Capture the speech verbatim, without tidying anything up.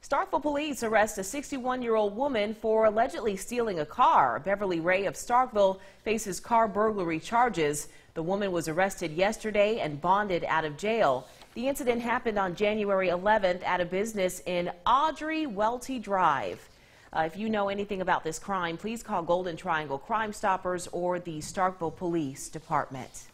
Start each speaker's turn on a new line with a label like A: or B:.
A: Starkville police arrest a sixty-one-year-old woman for allegedly stealing a car. Beverly Ray of Starkville faces car burglary charges. The woman was arrested yesterday and bonded out of jail. The incident happened on January eleventh at a business in Audrey Welty Drive. Uh, if you know anything about this crime, please call Golden Triangle Crime Stoppers or the Starkville Police Department.